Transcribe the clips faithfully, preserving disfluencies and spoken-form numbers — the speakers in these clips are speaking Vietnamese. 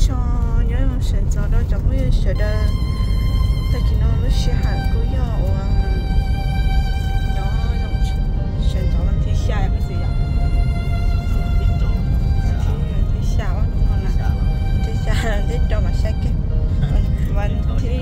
cho nhớ một sự cho đó cho mỗi sự đó ta chỉ nói lúc xưa hàng cứ do nhớ dòng sự cho mình thì xa cái gì vậy thì xa quá đúng không nào thì xa thì cho mà xa cái mình thì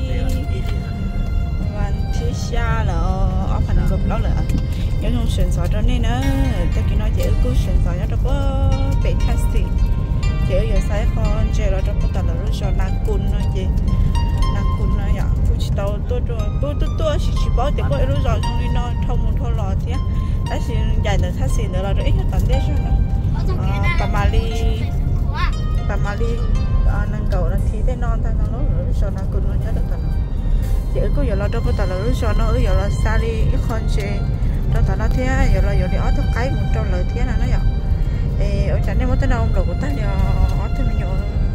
mình thì xa là ở phần gục đó là nhớ dòng sự cho đó nên nó ta chỉ nói dễ cứ sự cho nó đâu có bị taxi chị ở sai con chị là trong cái tàu lưới cho nàng cun nó chị nàng cun nó vậy tôi chỉ tàu tôi tôi tôi tôi tôi chỉ chỉ bảo để có lưới rồi trong đi nó thông một thô lò thế á thì dài được thắt xì nữa là rồi ít tận đấy cho nó bà Mali bà Mali nàng cầu là thì thế non ta nó lưới cho nàng cun nó nhớ được tận chị có giờ là trong cái tàu lưới cho nó ở giờ là xa đi ít con chị đó tao nó thế giờ là giờ đi ở trong cái một trong lời thế là nó vậy thì ở chẳng nên có tên nào ông đồ của ta thì ở thêm nhiều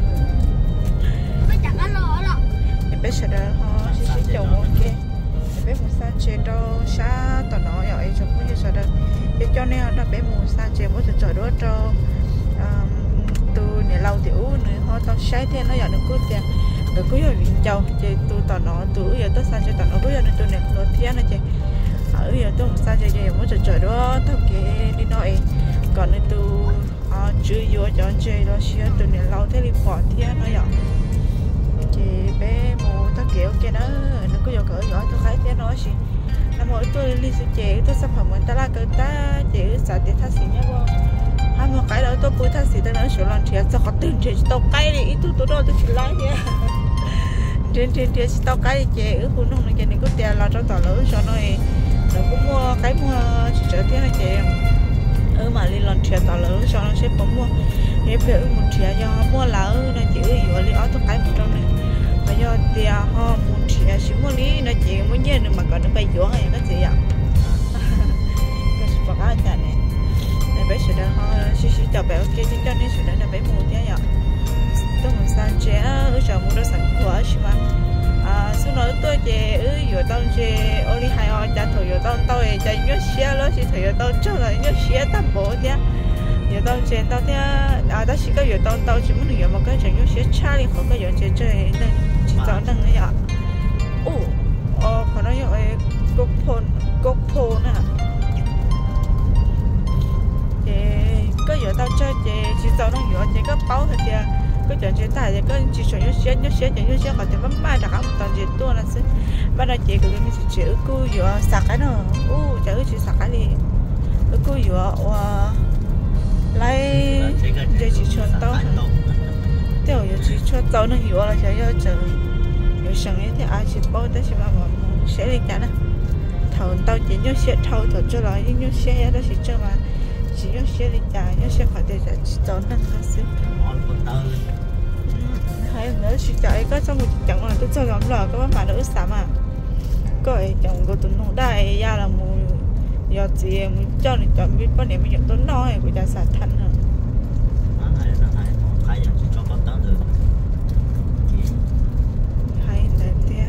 thì bé sẽ đỡ họ sẽ sẽ chồng ok thì bé muốn sang chơi đâu xa tao nói vậy cho cũng như sẽ đỡ để cho nên là bé muốn sang chơi muốn chơi đó cho từ nhà lâu thì u nữa họ tao sai thế nó giờ nó cứ tiền rồi cứ giờ viện châu chơi từ tao nói từ giờ tới sang chơi tao nói cứ giờ từ này rồi thiên này chơi ở giờ tôi muốn sang chơi chơi muốn chơi chơi đó tao kể đi nói còn này từ à chưa vô chọn chơi đó xíu từ này lâu thế đi bỏ thế nó vậy chị bé mua tất kiểu cái đó nó cứ vô cỡ giỏi tôi thấy thế nói gì là mỗi tôi đi sự chị tôi sắp phẩm mình ta la cơ ta chị sợ để thắt xì nhá vô hai một cái đó tôi bôi thắt xì tôi nói sửa lần thiệt sao có tiền chị tao cái đi tôi tôi đó tôi chỉ lái thế trên trên trên tao cái chị ở khu nông này chị này có tiền là trong tàu lưới cho nó nó cũng mua cái mua chỉ trở thế này chị ở mà đi lần thiệt tao lỡ cho nó sẽ bấm mua để về một thiệt do mua lỡ nó chỉ ở đi ở tất cả một trong này và do tiền họ một thiệt chỉ mua lý nó chỉ muốn nhớ được mà còn nó bay xuống hay cái gì ạ cái số bạc cái này này bé sẽ đỡ họ xí xí cho bé ok chứ cho nên sẽ đỡ là bé mua thế ạ tôi muốn sang trẻ ở chỗ mua đồ sản của chứ mà à số nói tôi chỉ ở giữa tao chỉ ở đi hai ở cha thổi giữa tao tao ấy cha nhớ xe đó chỉ thổi giữa tao cho là nhớ xe tao bố thế giữa tao chỉ tao thế à ta chỉ có giữa tao tao chỉ muốn giữa một cái chỉ nhớ xe cha đi khỏi cái giữa chơi chơi nên chỉ tao đang này ạ ô ờ còn nói vậy cốc phôn cốc phôn nè chỉ có giữa tao chơi chỉ chỉ tao đang giữa chỉ có bao thôi kìa cái chuyện chế tài thì cái chỉ chuẩn nhớ xe nhớ xe nhớ xe còn tiền bấm ba đã không toàn gì tua là xí ban đầu chị cứ mình chỉ chữ cô vừa sạc cái nữa u chữ chỉ sạc cái đi cô vừa lấy giờ chỉ cho tao tiêu giờ chỉ cho tao nó vừa là chỉ cho chờ giờ sáng ấy thì ai chỉ bao tới chỉ mà mà sẽ đi chả nè thầu tao chỉ nhớ xe thầu thầu cho lại nhớ xe đó chỉ cho mà chỉ nhớ xe đi chả nhớ xe khỏi để chỉ tao nó nó xí hay nữa chị chạy có xong một chẳng là tôi cho lắm là các bạn nữ sắm à coi chồng của tôi nó đại ra là mùi giờ chị cho nên chọn biết có niệm những tôi nói của cha sản thân hả hay là thế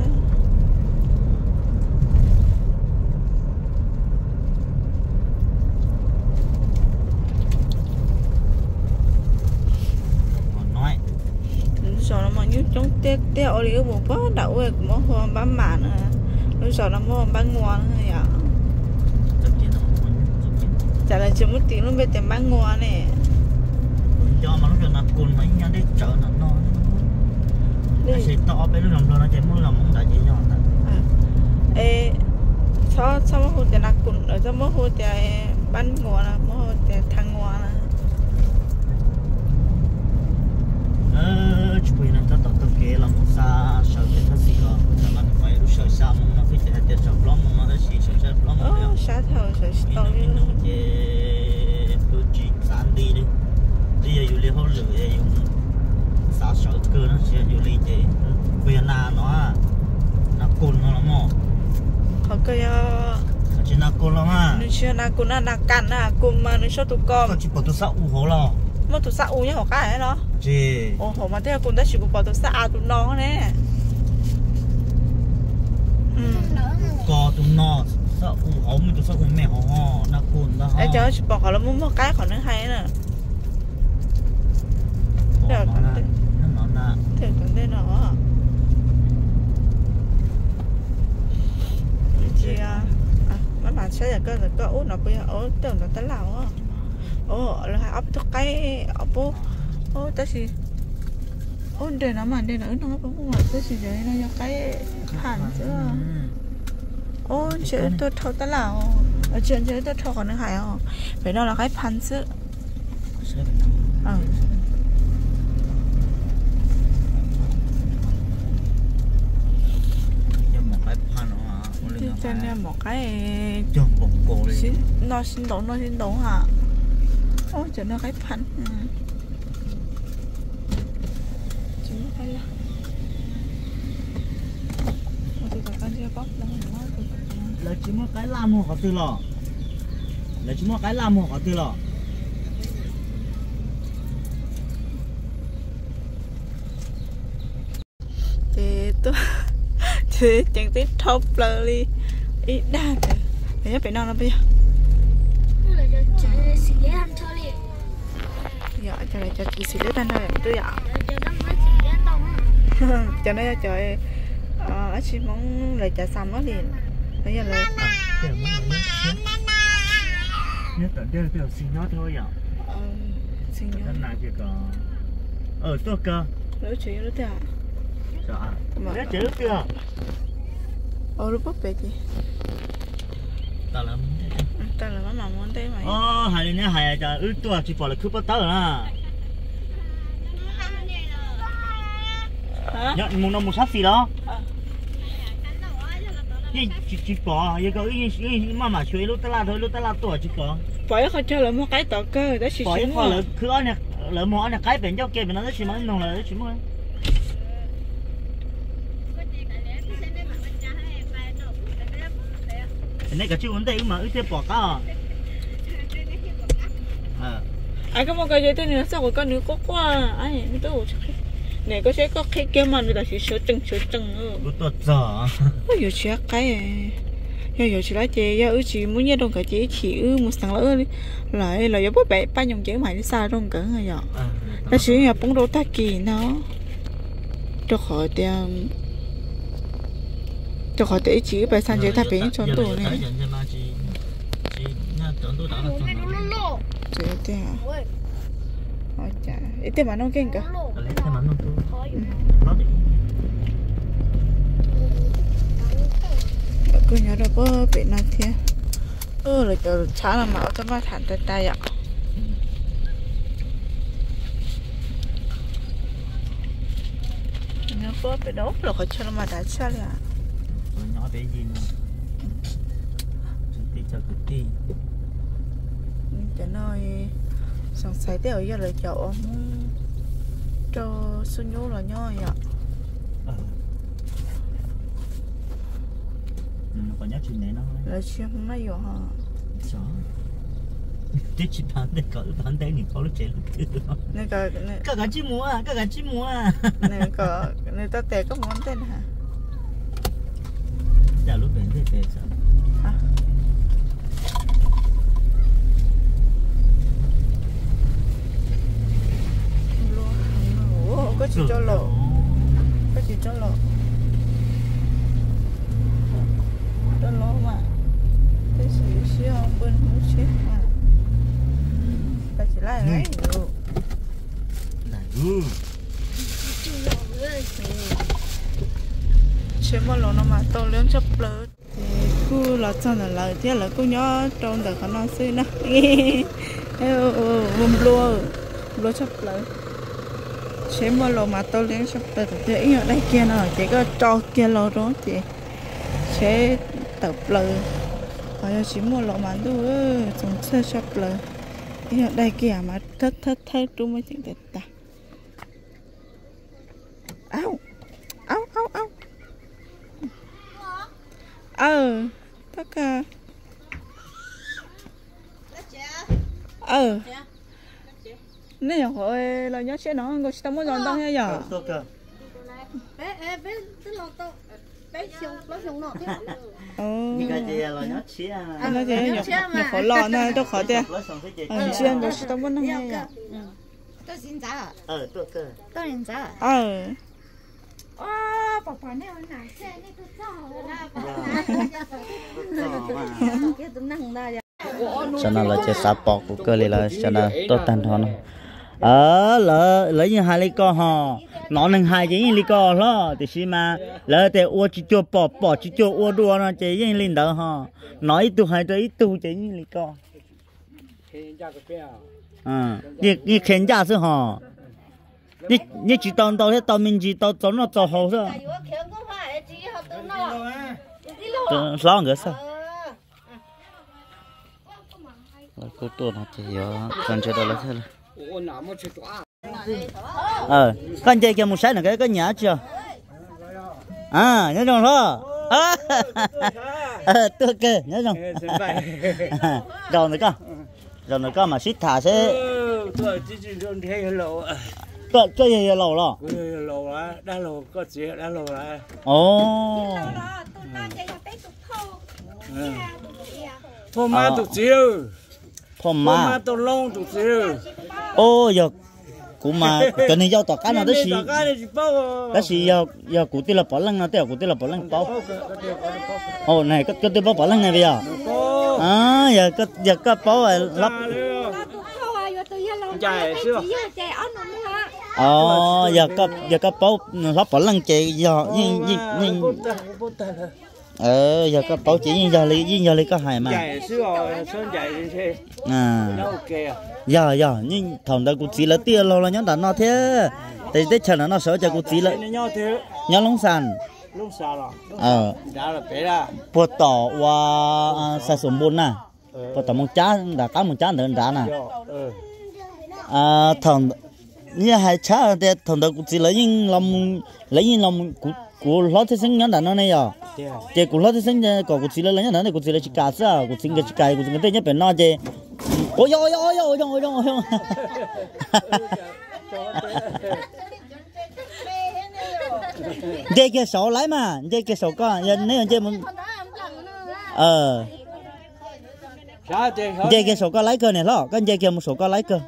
rồi nó mà như trong tết tết ở đây một bó đậu ấy cũng có hoa bán màn nữa rồi sau nó mua bán ngon này ạ chả là chỉ một tiếng nó biết tiền bán ngon này cho mà nó cho nó cồn mấy nhà đi chợ nó nó nó sẽ to bên nó làm rồi nó chỉ muốn làm món đại gì nhỏ thôi ê sao sao mà hồ tiền là cồn ở sao mà hồ tiền bán ngon là mà hồ tiền thằng ngon là chụp hình nó tao tao kể là một sa sau cái thắt xì đó là nó phải lúc sau sa mông nó phải chạy theo chọc lắm nó đã xì sau chọc lắm rồi oh sa thầu sa tàu đi nó chế tôi chỉ sản đi đi bây giờ dùng lấy hỗ trợ để dùng sa sợi cơ nó sẽ dùng lấy chế bây giờ na nó nó cồn nó lắm mò họ cái chỉ na cồn lắm à nó chưa na cồn na na cắn na cồn mà nó cho tụi con chỉ bỏ tụi sao u hổ lo mà tụi sao u nhá họ cái đó chị ồ họ mà thế con đã chỉ bỏ tụi sao tụi nó nè có tụi nó sao u hổ mình tụi sao u mẹ họ họ na cồn đó để cho chỉ bỏ họ là muốn một cái còn nó hay nè nó sẽ là cái là cái ố nó bây giờ ố tưởng nó tới nào á ố là hai ấp tất cái ấp bố ố tới gì ố đây nó mà đây nó nó cũng mà tới gì vậy nó cái hẳn chứ ố chứ tôi thâu tới nào ở trên chứ tôi thâu còn nó hay không phải nó là cái pan chứ ờ cho nên một cái chồng bụng cổ xin nó xin đổ nó xin đổ hả ôi cho nó cái phản chỉ cái là tôi có con chưa bóc đâu là chỉ một cái làm một cái từ lọ là chỉ một cái làm một cái từ lọ thì tôi thì chẳng biết top lơ đi ít đa rồi bây giờ phải nói nó bây giờ dạ cho này cho chị xí đứa tan thôi tôi dạ cho nên trời ở chị mong lời trả xong nó liền bây giờ là nhớ tận đây là xin nhớ thôi ạ xin nhớ cái này chỉ có ở tôi cơ lỡ chị lỡ thế à dạ lỡ chị lỡ kia ồ lúc bắp bể chị ta làm ta là nó mỏng muốn thế mày ờ hay nè hay là ư tua chỉ bỏ là cứ bắt tớ à nhận một năm một sát gì đó chỉ chỉ chỉ bỏ giờ có ý ý mà mà chơi lúc ta la thôi lúc ta la tuổi chỉ bỏ bỏ không cho là một cái tờ cơ đó chỉ bỏ khó là cứ anh này lỡ mỏ này cái bên cho kia bên nó chỉ mới nông là chỉ mới này cái chuyện vấn đề mà ít bỏ cả à à cái một cái gì thế nữa sao có con nữa có qua ai mới tôi này có sẽ có cái kia mà người ta chỉ sửa chừng sửa chừng nữa có tuột giờ có nhiều chuyện cái giờ giờ chỉ nói chị giờ ư chị muốn nhớ đông cả chị chỉ ư một thằng lỡ lại là giờ bố bé ba nhung chữ mày đi xa đông cỡ rồi giờ nó chỉ là bóng đổ ta kỳ nó cho khỏi tiền cho khỏi để chỉ bài san chơi ta bị chọn đồ này chơi tiền à ôi chà ít tiền mà nó kinh cả cứ nhớ được bơ bị nó thế ơ là chờ chả là máu cho mà thản tay tay ạ nhớ bơ bị đốt là khỏi cho nó mà đã sao à nhỏ bé gì nè tí cho cứ tí cho nó xong xài tới ở giờ là chậu ông cho xuân nhú là nhỏ vậy nó có nhắc chuyện này nó là chuyện không nói vô hả chó tí chỉ bán để có bán để những có lúc trẻ lúc thứ này có các cái chim múa à các cái chim múa à này có này ta tè có món tên hả chả lúc đến thì về sao có chỉ cho lộ có chỉ cho lộ cho lộ mà cái gì xíu bên một xíu mà ta chỉ lại lấy được này ừ chế mà lộ nó mà to lớn chấp lỡ thì cứ là chân là lợi thế là cứ nhớ trong đời khả năng xí nó vùng lúa lúa chấp lỡ chế mà lộ mà to lớn chấp lỡ thì ý ở đây kia nó chỉ có cho kia lô đó thì chế tập lỡ rồi chỉ mua lộ mà đủ chúng chơi chấp lỡ ý ở đây kia mà thất thất thất đúng mới chỉnh được ta áo áo áo áo ờ tất cả ờ nếu như họ là nhớ sẽ nói người ta muốn dọn đâu hay giờ bé bé tức là tao bé xong bé xong nọ thế ờ cái gì là nhớ chia anh nói thế nhở nhở khó lò này đâu khó thế ờ chia người ta muốn đâu hay giờ tao xin giá ờ tôi cơ tao xin giá ờ à bỏ bỏ này nó nản xe này cứ cho cái tụi năng ra cho nên là chơi sạp bọc của cơ là cho nên tốt tan thôi ờ lỡ lấy như hai ly co hò nó nâng hai chỉ ly co lo thì xí mà lỡ thì uo chỉ cho bỏ bỏ chỉ cho uo đua nó chỉ như linh đỡ hò nói tu hai tới tu chỉ như ly co à như như khen giá chứ hò như như chỉ tao tao hết tao mình chỉ tao tao nó tao hậu thôi lo nữa sao cô tôi nó chỉ còn chơi đâu là thế là ờ con chơi kia một sáng là cái cái nhà chưa à nhớ rồi đó ờ tôi kê nhớ rồi rồi nữa con rồi nữa con mà xít thả sẽ tôi chơi gì lẩu lò lẩu á đá lẩu có gì đá lẩu á ồ phô ma tụt chiêu phô ma tụt lông tụt chiêu ô giờ cũng mà cái này do tọt cá nào đó xí đó xí giờ giờ cụ tiêu là bỏ lăng nào tiêu cụ tiêu là bỏ lăng bao ô này cái cái tiêu bao bỏ lăng này bây giờ à giờ cái giờ cái bao này lắp ờ giờ cái giờ cái bao lắp bỏ lăng chị giờ nhưng nhưng nhưng ờ giờ cái bao chỉ nhưng giờ lý nhưng giờ lý có hại mà à giờ giờ nhưng thằng đó cũng chỉ là tiền lâu là nhớ đàn nó thế tại tết chờ nó sợ cho cũng chỉ là nhớ lông sàn ờ bột tỏ và sa sủng bún nè bột tỏ mông chá đã cá mông chá nữa đã nè à thằng như hai chá thì thằng đó cũng chỉ lấy những lòng lấy những lòng của của lót thế sinh nhớ đàn nó này à chị của lót thế sinh có cũng chỉ là lấy nhớ đàn này cũng chỉ là chỉ cá sao cũng chỉ cái chỉ cái cũng chỉ cái tên nhớ bên nó chị ôi ôi ôi ôi ôi ôi ôi dây kia sổ lấy mà dây kia sổ con giờ nếu dây muốn ờ dây kia sổ con lấy cơ này lo cái dây kia một sổ con lấy cơ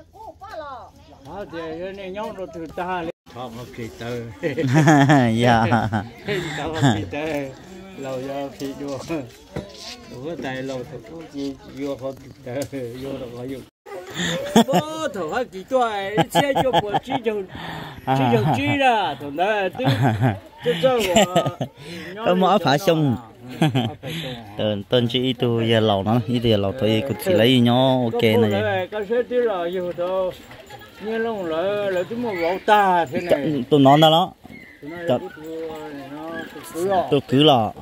không có kỳ tư dạ không có kỳ tư lâu giờ khi đua ủa tại lâu thì có gì vô không kỳ tư vô đâu có dùng bố thằng hai kỳ tuổi xe cho bộ chi chồng chi chồng chi là thằng đó chứ chứ cho có mỗi phải xong tên tên chị tôi giờ lẩu nó ý giờ lẩu tôi cũng chỉ lấy nhau ok này cái xe tí là vô thôi như lúc lại lại chúng một bộ ta thế này tôi nói đó đó tôi cứ lọ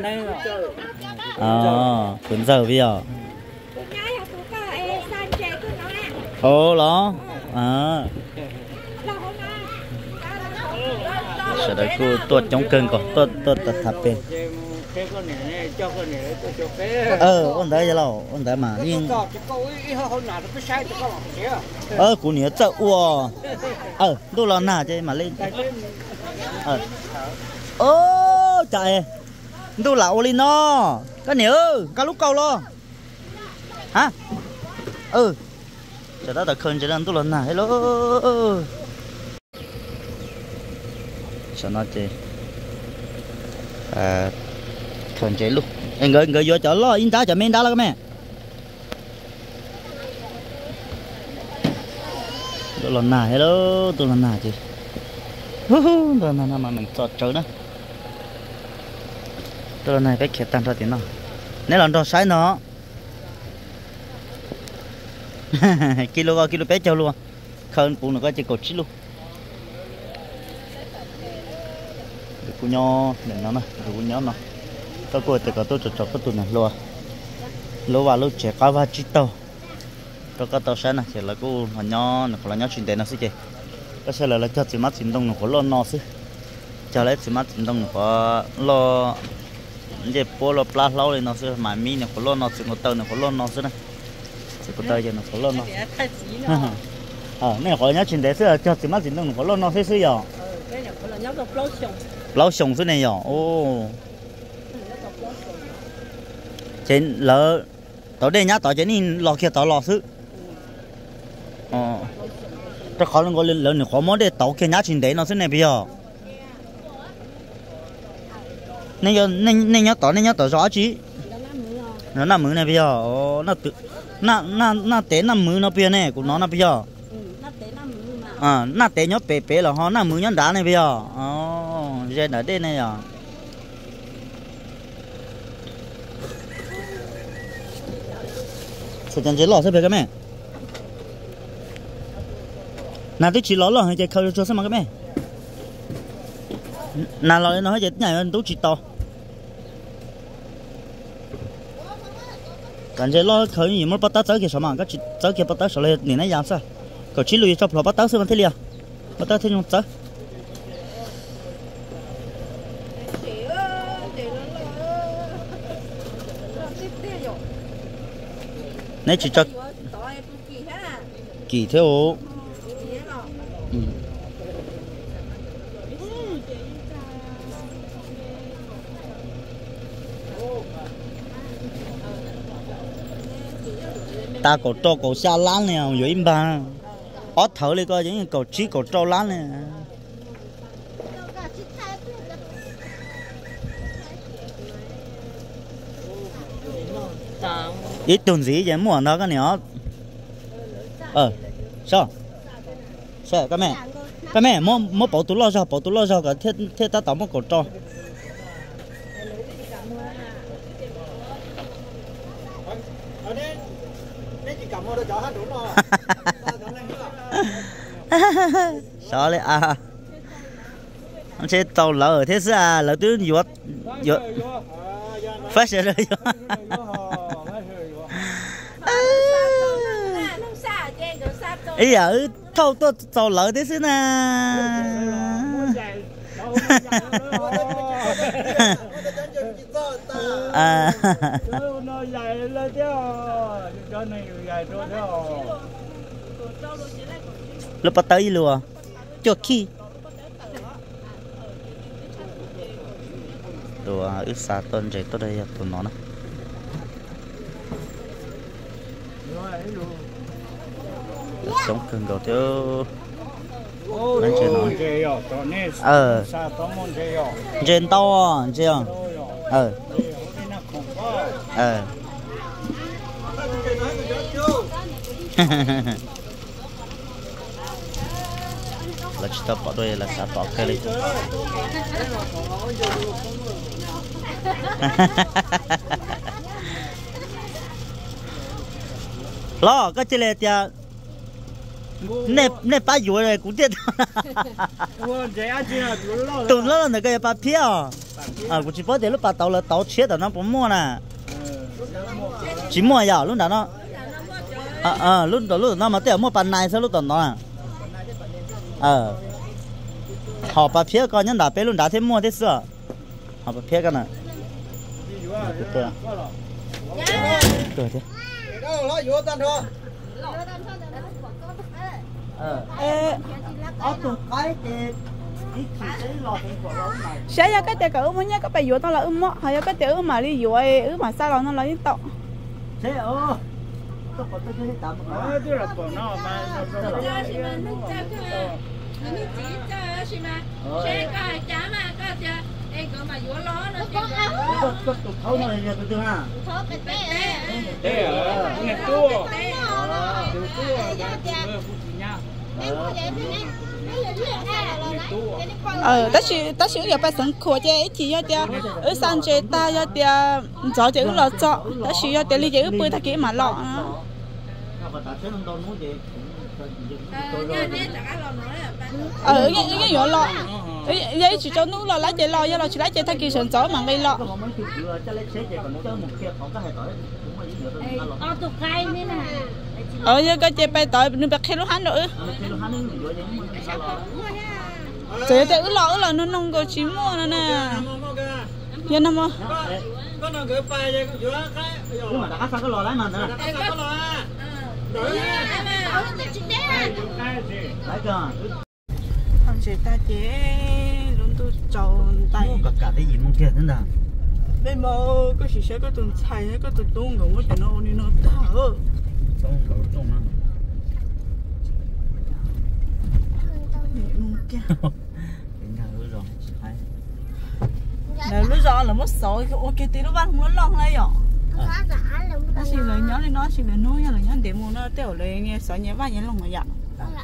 à cuốn giờ bây giờ ô đó à sau đó cô tuột trong cơn có tuột tuột tuột tháp bên ờ ổn đấy giờ lâu ổn đấy mà nhưng ờ cụ nhớ sợ ua ờ đâu là nà chứ mà lên ờ ô trời đâu là oli no cái nhớ cái lúc câu lo hả ừ giờ đó là khơi cho nên đâu là nà hello sao nó chứ à khơi chế luôn anh người người vô chợ lo in đá chợ men đá là cái mẹ tôi lần nào hello tôi lần nào chứ tôi lần nào mà mình chọt chơi nữa tôi lần này cái khét tan ra tiếng nào nếu lần đó sai nó kilo kilo bé châu luôn khơi cũng nó có chỉ cột chỉ luôn được cũng nho để nó nè được cũng nho nó tôi coi từ cái tôi chọn chọn cái tụi này luôn luôn vào lúc trẻ cá va chít tàu tôi có tàu sáng này chỉ là cô mà nho nó là nho chuyển tiền nó xí chị cái xe là là cho chỉ mắt chuyển động nó có lo nó xí cho lấy chỉ mắt chuyển động nó có lo cái bộ lo pla lâu lên nó xí mà mi nó có lo nó chỉ một tàu nó có lo nó xí này chỉ có tàu cho nó có lo nó ờ này có nho chuyển tiền xí là cho chỉ mắt chuyển động nó có lo nó xí xí giờ lâu sống xí này giờ ô trên lỡ tối đây nhá tối trên này lò kia tàu lò xứ ờ cho khó lên gọi lên lớn nữa khó món để tàu kia nhá trên đấy nó xứ này bây giờ nên nhớ nên nên nhớ tỏ nên nhớ tỏ rõ chứ nó nằm mưa này bây giờ nó tự nó nó nó té nằm mưa nó bây này của nó nó bây giờ à nó té nhớ bể bể là họ nằm mưa nhớ đá này bây giờ ồ giờ ở đây này à sao chẳng chỉ lọ sao bây cái mẹ nào tôi chỉ lọ lọ hay chỉ khâu cho sao mà cái mẹ nào lọ nó hay chỉ nhảy anh tôi chỉ to感觉咯，可能有没有把刀走给什么？个去走给把刀手来，你那样子，个去路一找不把刀手往这里啊，把刀这种走。那去找几条？嗯。ta cổ trâu cổ xa lán này rồi im ba ó thở đi coi những cổ trí cổ trâu lán này ít tuần gì vậy mua nó cái nhỏ ờ sao sao cái mẹ cái mẹ mua mua bảo tú lo sao bảo tú lo sao cái thế thế ta tao mua cổ trâu sao đấy à ông sẽ tàu lỡ thế sao lỡ cứ vượt vượt phát sẽ rồi ấy ở thâu tôi tàu lỡ thế xí nè à lúc bắt tới luôn cho khi đồ ướt xa tuần chạy tới đây tụi nó chống cưng đầu tiêu lên trên nó ờ trên to chưa ờ ờ là chỉ tập bỏ đôi là sao bỏ cái này lo cái chơi này thì nè nè ba vừa rồi cũng chết tụi nó là cái ba phía à cũng chỉ có để lúc ba tàu là tàu chết rồi nó cũng mua nè chỉ mua giờ lúc đó nó à à lúc đó lúc nó mà tiền mua bàn này sao lúc đó nó à ờ họ bà phía coi nhân đã bé luôn đã thêm mua thế sữa họ bà phía cái này được được thế sẽ ra cái tiền cỡ mới nhá các bạn vừa tao là ướm mót hay cái tiền ướm mà đi vừa ướm mà sao nó lấy tọt thế ô tôi còn tôi thấy tạm ờ chứ là còn nó mà sẽ coi chả mà có chưa em gọi mà vừa ló nữa có có có tụt thấu nó là tụt ha thấu cái té té ở nghe tua tua tua mưa phụ nha ờ ta chỉ ta chỉ giờ phải sống khổ chứ chỉ cho tia ở san chế ta cho tia gió chứ là chọ ta chỉ cho tia lý giải bơi ta kia mà lọ ờ cái cái nhỏ lọ vậy chỉ cho nó lọ lá chế lọ, lọ chỉ lá chế thay kỳ sườn gió mà gây lọ. Ờ như cái chế bay tới nên bạc khéo hắn nữa. Chế chế ứ lọ ứ lọ nó nông có chín mua nữa nè. Yên năm không? Có nó gửi bay vậy có giữa cái. Nhưng mà đã phát cái lò lái mà nữa. Cái lò à. Không chỉ ta chế luôn tôi trầu tay. Cả cả cái gì mong kia thế nào? Đây mà cái gì sẽ có tuần xài cái tuần tuôn ngủ cái nó đi nó thở. Trong cầu trong nó. Mong kia. Đến thở rồi. lúc giờ là mất sỏi ok tí nó bán không nó lon này rồi nó xin lời nhớ lên nó xin lời nói là nhớ để mua nó tiểu lời nghe sỏi nhớ vài nhớ lòng mà dạ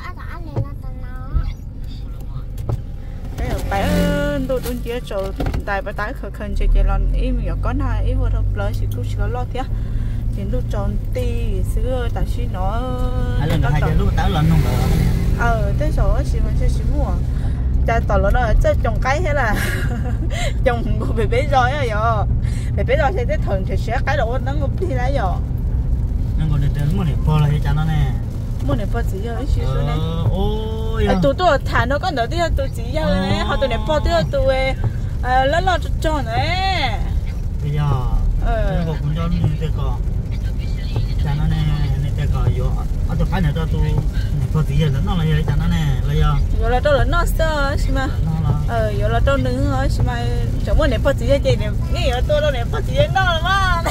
cái ở bé tôi tôi chia cho tại bà tái khởi khẩn cho chị lần im nhỏ con hai im vừa thập lời chỉ cũng chỉ có lo thế thì lúc tròn ti xưa tại khi nó hai lần hai giờ lúc táo lần không được ờ tới số chỉ mà chơi chỉ mua cha tỏ nó là chơi trồng cái thế là trồng của bé bé rồi á giờ bé bé rồi thì tới thường thì sẽ cái đồ nó ngụp đi đấy giờ nó còn để đến mua để phô là cho nó nè mua để phô chỉ giờ ấy xíu này ôi tụi tôi thả nó có đỡ đi tụi chỉ giờ này họ tụi này phô tới tụi lớn lo cho này bây giờ ờ nó cũng cho như thế co cho nó nè này thế co vô ở chỗ cái này cho tôi phô chỉ giờ nó là gì cho nó nè là giờ rồi là tôi là nó sơ xí mà ờ rồi là tôi đứng thôi xí mà chẳng muốn để phô chỉ giờ chị này nghĩ là tôi đâu để phô chỉ giờ nó là mà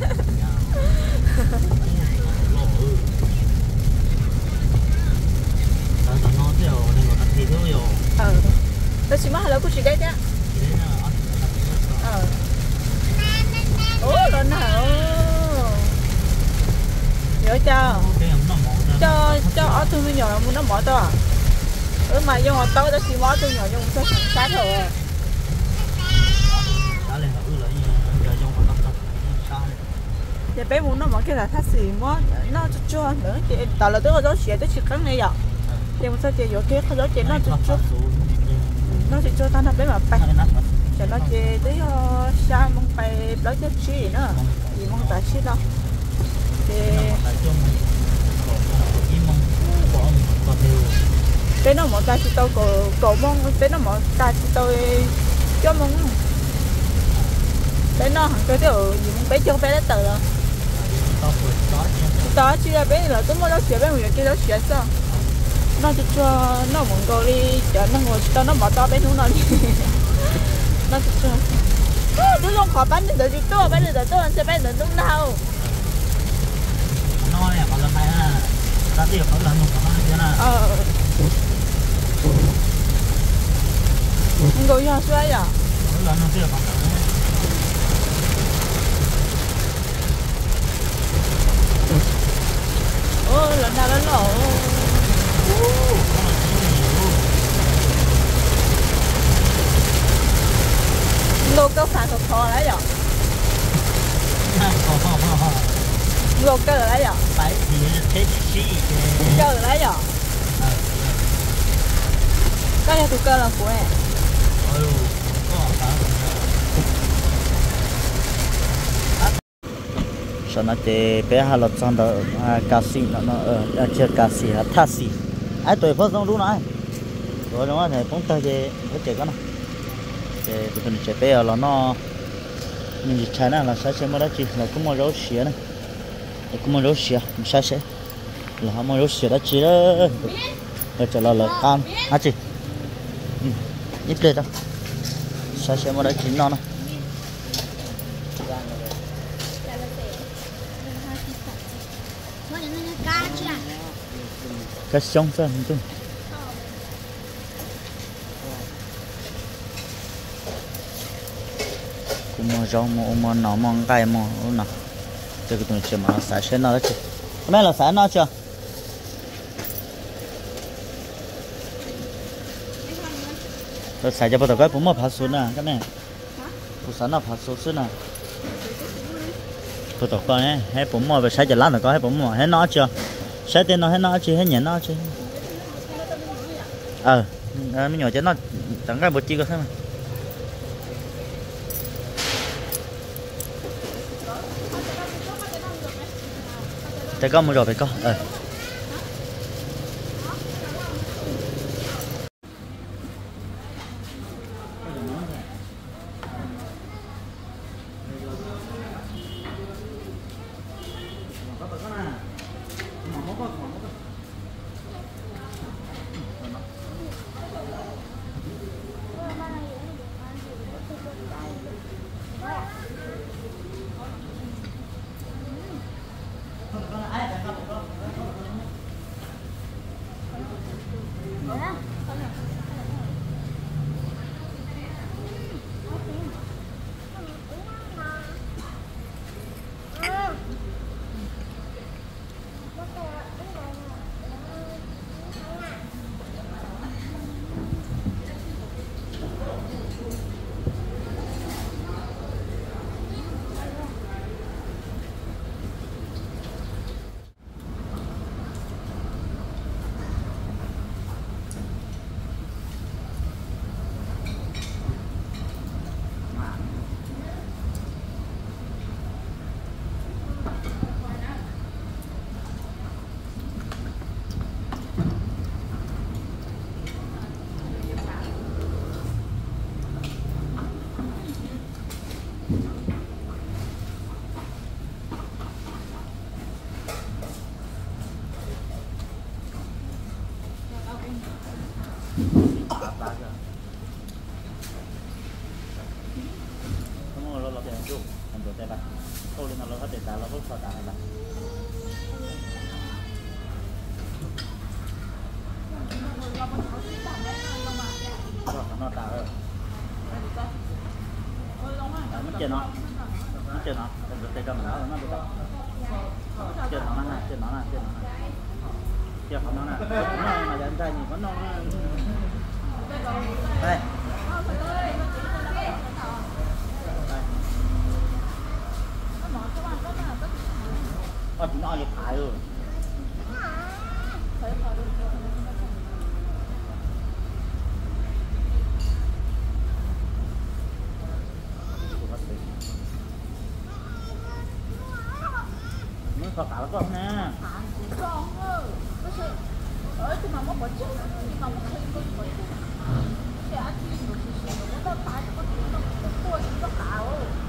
ờ tôi chỉ mất là cô chỉ cái chứ ờ ố lần nào nhớ cho cho cho ở tôi mới nhỏ muốn nó mở to à ừ mà dùng to tôi chỉ mở tôi nhỏ dùng cho sẵn sát rồi thì bé muốn nó mở cái là thắt xì mất nó cho nữa chị tạo là tôi có xỉa tôi chỉ cắn này vậy nhưng mà sao chị vô kia không có chị nó chút chút nó chỉ cho tao nó bé mà bay cho nó chị tới xa mong bay đó chứ chi nữa gì mong tại chi đâu thì bé nó mong ta chỉ tôi cổ cổ mong bé nó mong ta chỉ tôi cho mong bé nó hàng cái điều gì mong bé cho bé đã tự rồi đó chỉ là bé là tôi mới nói chuyện bé người kia nói chuyện sao nó chỉ cho nó muốn go đi cho nó ngồi cho nó bỏ to bé nó đi nó chỉ cho tôi luôn khỏi bán được chỉ tôi bán được tôi ăn sẽ bán được lúc nào nó này còn là phải à ta tiêu có lần một có hai nữa ờ ngồi nhau xoay à lần nó tiêu còn ô lần nào lần nổ lô câu phản thuộc thò đấy rồi lô câu ở đấy rồi phải thì thế chi câu ở đấy rồi cái này thuộc câu là của em sau đó thì bé hà lọt xong đó cà xì nó nó ở chơi cà xì hả thà xì ai tuổi phơi xong lúc này rồi đó thì cũng tới cái cái chơi cái nào thì tụi mình chơi bé là nó mình chơi này là sai sai mà đó chị là cũng mua rau xìa này cũng mua rau xìa mình sai sai là họ mua rau xìa đó chị đó rồi chờ là là cam hả chị ít lên đó sai sai mà đó chị non này cái sống sao không tôi cũng mua rau mua mua nọ mua cay mua nọ cái cái tụi chuyện mà xài xe nó đó chứ mấy là xài nó chưa rồi xài cho bắt đầu cái cũng mua phá xuống nè cái này cũng xài nó phá xuống xuống nè bắt đầu coi này hay cũng mua về xài cho lát rồi có hay cũng mua hay nó chưa sẽ tên nó hết nó chứ hết nhện nó chứ ờ mấy nhỏ chứ nó chẳng cái bột chi có thế mà tại có một rồi phải có ờ lạp lạp rồi không có lo lo tiền chú làm đồ tay bạc câu lên nó lo hết để ta lo hết sao ta này bạc rồi nó ta rồi nó chơi nó nó chơi nó làm đồ tay cầm nó nó được đâu chơi nó nè chơi nó nè chơi nó nè chơi nó nè nó mà dành tay gì có nó đây Ơ, chúng nó dịch hại rồi mới khó tạo con nè con ơi ở trên mà mất bỏ chết nhưng mà mất khi có bỏ chết thì anh đi một chút xíu nó tay nó có nó nó nó cào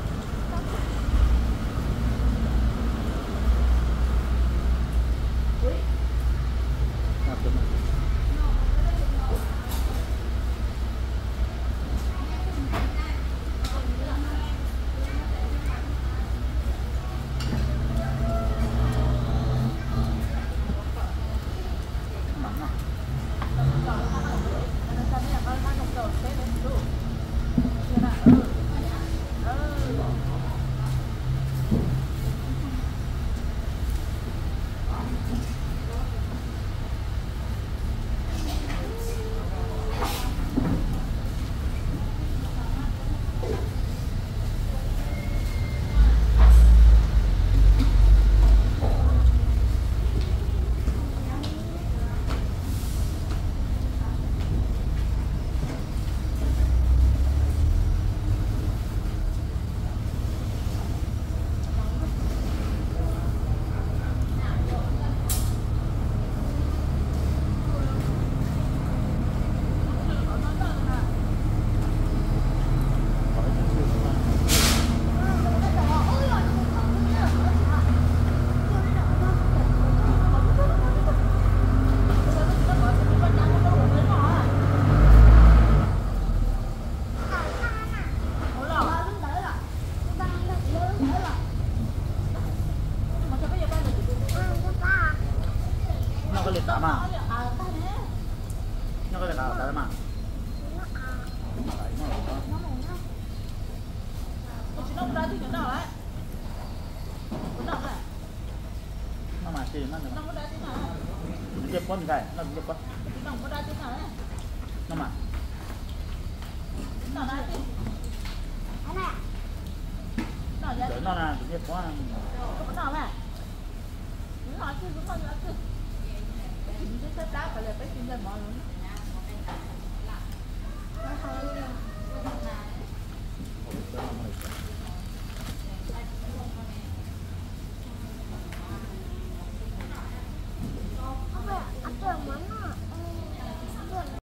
nó có liệt tả mà nó có liệt tả tả mà nó mà gì nó nó tiếp con cái nó tiếp con nó mà nó là tiếp con Nó chứ cũng không là chứ. Mình sẽ đá phải là phải kinh doanh mọi người.